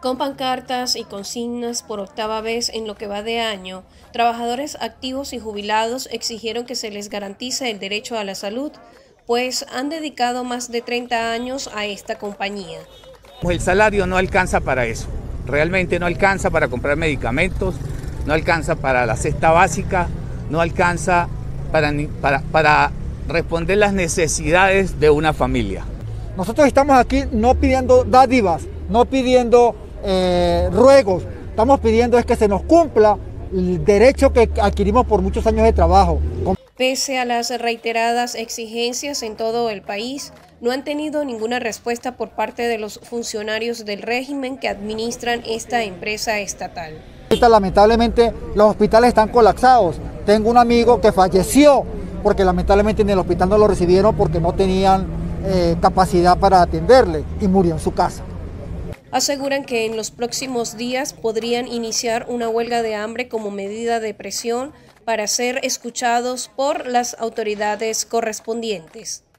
Con pancartas y consignas por octava vez en lo que va de año, trabajadores activos y jubilados exigieron que se les garantice el derecho a la salud, pues han dedicado más de 30 años a esta compañía. El salario no alcanza para eso, realmente no alcanza para comprar medicamentos, no alcanza para la cesta básica, no alcanza para responder las necesidades de una familia. Nosotros estamos aquí no pidiendo dádivas, no pidiendo ruegos, estamos pidiendo es que se nos cumpla el derecho que adquirimos por muchos años de trabajo. Pese a las reiteradas exigencias en todo el país, no han tenido ninguna respuesta por parte de los funcionarios del régimen que administran esta empresa estatal. Lamentablemente los hospitales están colapsados. Tengo un amigo que falleció porque lamentablemente en el hospital no lo recibieron porque no tenían capacidad para atenderle y murió en su casa. Aseguran que en los próximos días podrían iniciar una huelga de hambre como medida de presión para ser escuchados por las autoridades correspondientes.